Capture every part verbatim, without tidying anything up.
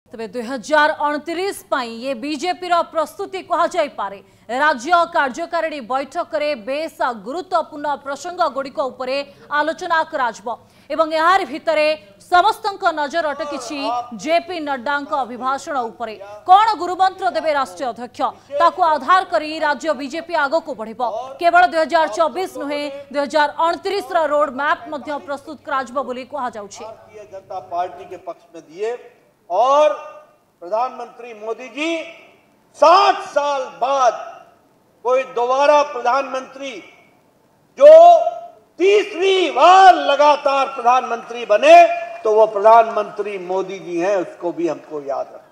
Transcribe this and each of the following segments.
तबे दुई हजार अणतीस ये बीजेपी प्रस्तुति कहुपर राज्य कार्यकारिणी बैठक में बेस गुरुत्वपूर्ण प्रसंग गुड़िक आलोचना एवं यार भितरे समस्त नजर अटकी जेपी नड्डा अभिभाषण उपरे कौन गुरुमंत्र देवे राष्ट्रीय अध्यक्ष ताकू आधार करी राज्य बीजेपी आग को बढ़ केवल दुई हजार चौबीस नुहे दुई हजार अणतीस रोड मैप प्रस्तुत भारतीय जनता पार्टी के पक्ष में दिए और प्रधानमंत्री मोदी जी साठ साल बाद कोई दोबारा प्रधानमंत्री जो तीसरी बार लगातार प्रधानमंत्री बने तो वो प्रधानमंत्री मोदी जी हैं, उसको भी हमको याद रखना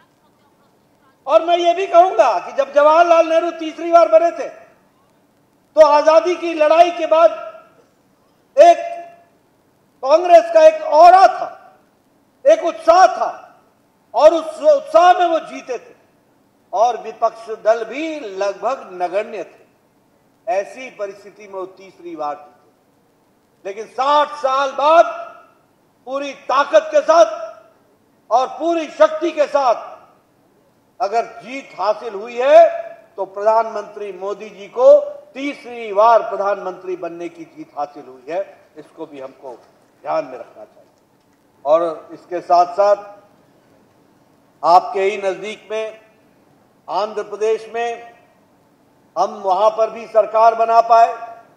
चाहिए। और मैं ये भी कहूंगा कि जब जवाहरलाल नेहरू तीसरी बार बने थे तो आजादी की लड़ाई के बाद एक कांग्रेस का एक ऑरा था, एक उत्साह था और उस उत्साह में वो जीते थे और विपक्ष दल भी लगभग नगण्य थे। ऐसी परिस्थिति में वो तीसरी बार जीते, लेकिन साठ साल बाद पूरी ताकत के साथ और पूरी शक्ति के साथ अगर जीत हासिल हुई है तो प्रधानमंत्री मोदी जी को तीसरी बार प्रधानमंत्री बनने की जीत हासिल हुई है, इसको भी हमको ध्यान में रखना चाहिए। और इसके साथ साथ आपके ही नजदीक में आंध्र प्रदेश में हम वहां पर भी सरकार बना पाए,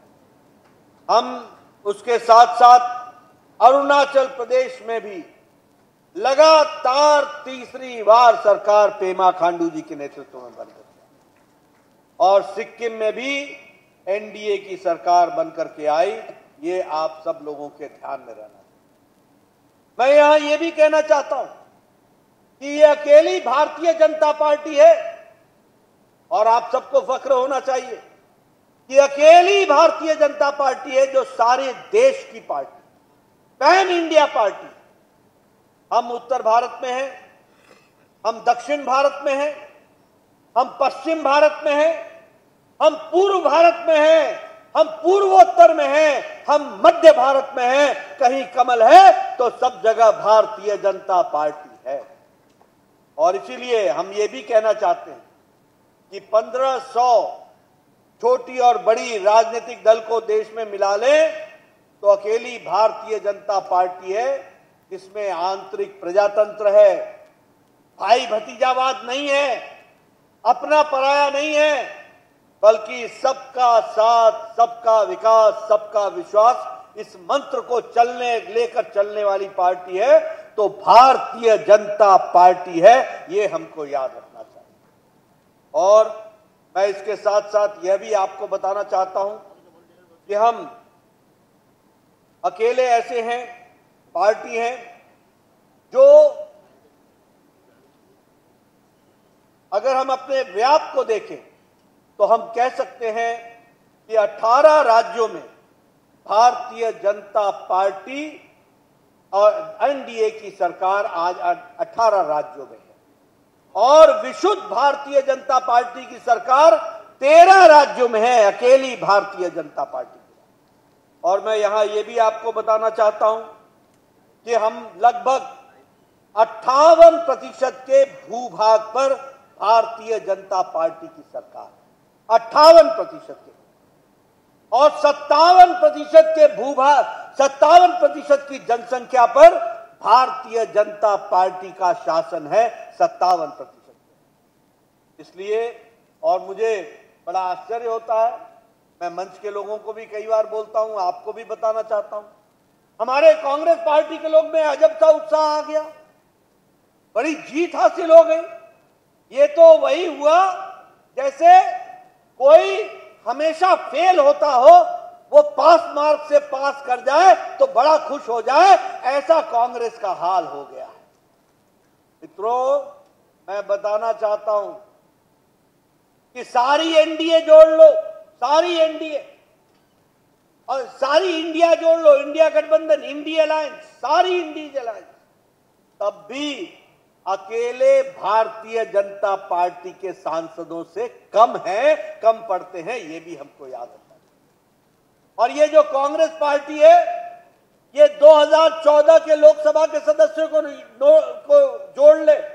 हम उसके साथ साथ अरुणाचल प्रदेश में भी लगातार तीसरी बार सरकार पेमा खांडू जी के नेतृत्व में बन गई और सिक्किम में भी एनडीए की सरकार बनकर के आई। ये आप सब लोगों के ध्यान में रहना। मैं यहां ये भी कहना चाहता हूं कि ये अकेली भारतीय जनता पार्टी है और आप सबको फख्र होना चाहिए कि अकेली भारतीय जनता पार्टी है जो सारे देश की पार्टी, पैन इंडिया पार्टी। हम उत्तर भारत में हैं, हम दक्षिण भारत में हैं, हम पश्चिम भारत में हैं, हम पूर्व भारत में हैं, हम पूर्वोत्तर में हैं, हम मध्य भारत में हैं। कहीं कमल है तो सब जगह भारतीय जनता पार्टी है। और इसीलिए हम ये भी कहना चाहते हैं कि पंद्रह सौ छोटी और बड़ी राजनीतिक दल को देश में मिला लें तो अकेली भारतीय जनता पार्टी है जिसमें आंतरिक प्रजातंत्र है, भाई भतीजावाद नहीं है, अपना पराया नहीं है, बल्कि सबका साथ, सबका विकास, सबका विश्वास, इस मंत्र को चलने लेकर चलने वाली पार्टी है तो भारतीय जनता पार्टी है। ये हमको याद रखना चाहिए। और मैं इसके साथ साथ यह भी आपको बताना चाहता हूं कि हम अकेले ऐसे हैं, पार्टी हैं जो अगर हम अपने व्याप को देखें तो हम कह सकते हैं कि अठारह राज्यों में भारतीय जनता पार्टी और एनडीए की सरकार आज अठारह राज्यों में है और विशुद्ध भारतीय जनता पार्टी की सरकार तेरह राज्यों में है, अकेली भारतीय जनता पार्टी। और मैं यहां यह भी आपको बताना चाहता हूं कि हम लगभग अट्ठावन प्रतिशत के भूभाग पर भारतीय जनता पार्टी की सरकार, अट्ठावन प्रतिशत के, और सत्तावन प्रतिशत के भूभाग, सत्तावन प्रतिशत की जनसंख्या पर भारतीय जनता पार्टी का शासन है, सत्तावन प्रतिशत। इसलिए और मुझे बड़ा आश्चर्य होता है, मैं मंच के लोगों को भी कई बार बोलता हूं, आपको भी बताना चाहता हूं, हमारे कांग्रेस पार्टी के लोग में अजब सा उत्साह आ गया, बड़ी जीत हासिल हो गई। ये तो वही हुआ जैसे कोई हमेशा फेल होता हो, वो पास मार्क से पास कर जाए तो बड़ा खुश हो जाए, ऐसा कांग्रेस का हाल हो गया है। मित्रों, मैं बताना चाहता हूं कि सारी एनडीए जोड़ लो, सारी एनडीए और सारी इंडिया जोड़ लो, इंडिया गठबंधन, इंडिया अलायंस, सारी इंडिया अलायंस, तब भी अकेले भारतीय जनता पार्टी के सांसदों से कम है, कम पड़ते हैं, ये भी हमको याद रखना है। और ये जो कांग्रेस पार्टी है, ये दो हज़ार चौदह के लोकसभा के सदस्यों को, को जोड़ ले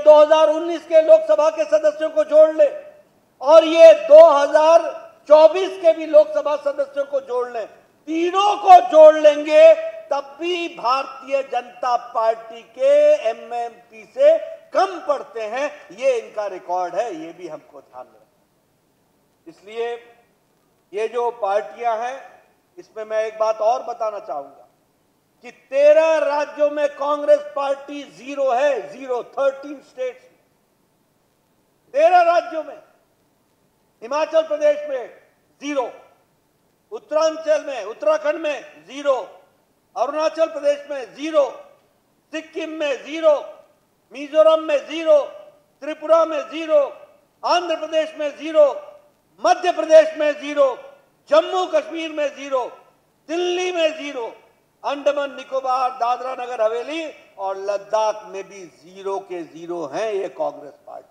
दो हज़ार उन्नीस के लोकसभा के सदस्यों को जोड़ ले और ये दो हज़ार चौबीस के भी लोकसभा सदस्यों को जोड़ लें, तीनों को जोड़ लेंगे तब भी भारतीय जनता पार्टी के एमएमपी से कम पड़ते हैं। ये इनका रिकॉर्ड है, ये भी हमको ध्यान में रखना। इसलिए ये जो पार्टियां हैं, इसमें मैं एक बात और बताना चाहूंगा कि तेरह राज्यों में कांग्रेस पार्टी जीरो है, जीरो थर्टीन स्टेट्स, तेरह राज्यों में। हिमाचल प्रदेश में जीरो, उत्तरांचल में, उत्तराखंड में जीरो, अरुणाचल प्रदेश में जीरो, सिक्किम में जीरो, मिजोरम में जीरो, त्रिपुरा में जीरो, आंध्र प्रदेश में जीरो, मध्य प्रदेश में जीरो, जम्मू कश्मीर में जीरो, दिल्ली में जीरो, अंडमान निकोबार, दादरा नगर हवेली और लद्दाख में भी जीरो के जीरो हैं ये कांग्रेस पार्टी।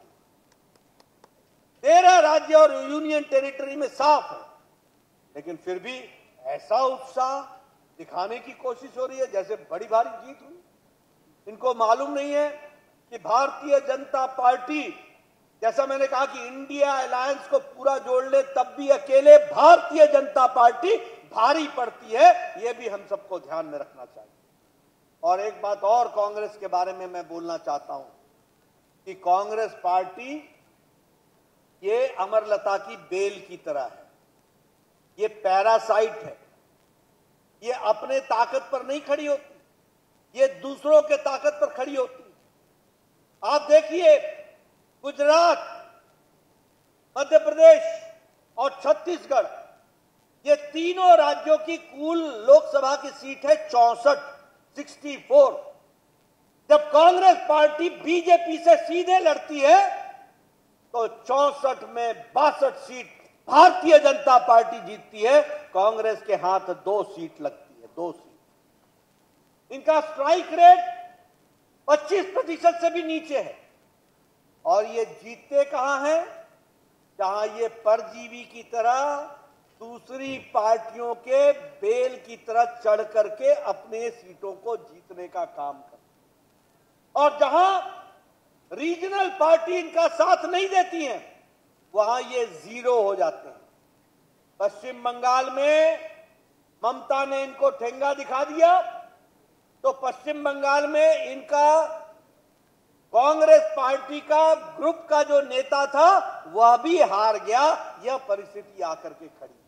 तेरह राज्य और यूनियन टेरिटरी में साफ है, लेकिन फिर भी ऐसा उत्साह दिखाने की कोशिश हो रही है जैसे बड़ी भारी जीत हुई। इनको मालूम नहीं है कि भारतीय जनता पार्टी, जैसा मैंने कहा कि इंडिया अलायंस को पूरा जोड़ ले तब भी अकेले भारतीय जनता पार्टी भारी पड़ती है। यह भी हम सबको ध्यान में रखना चाहिए। और एक बात और कांग्रेस के बारे में मैं बोलना चाहता हूं कि कांग्रेस पार्टी ये अमरलता की बेल की तरह है, ये पैरासाइट है। ये अपने ताकत पर नहीं खड़ी होती, ये दूसरों के ताकत पर खड़ी होती है। आप देखिए, गुजरात, मध्य प्रदेश और छत्तीसगढ़, ये तीनों राज्यों की कुल लोकसभा की सीट है चौसठ, सिक्सटी फोर। जब कांग्रेस पार्टी बीजेपी से सीधे लड़ती है तो चौसठ में बासठ सीट भारतीय जनता पार्टी जीतती है, कांग्रेस के हाथ दो सीट लगती है, दो सीट। इनका स्ट्राइक रेट पच्चीस प्रतिशत से भी नीचे है। और ये जीतते कहां हैं? जहां ये परजीवी की तरह दूसरी पार्टियों के बेल की तरह चढ़ करके अपने सीटों को जीतने का काम करते, और जहां रीजनल पार्टी इनका साथ नहीं देती हैं वहां ये जीरो हो जाते हैं। पश्चिम बंगाल में ममता ने इनको ठेंगा दिखा दिया तो पश्चिम बंगाल में इनका कांग्रेस पार्टी का ग्रुप का जो नेता था वह भी हार गया। यह परिस्थिति आकर के खड़ी।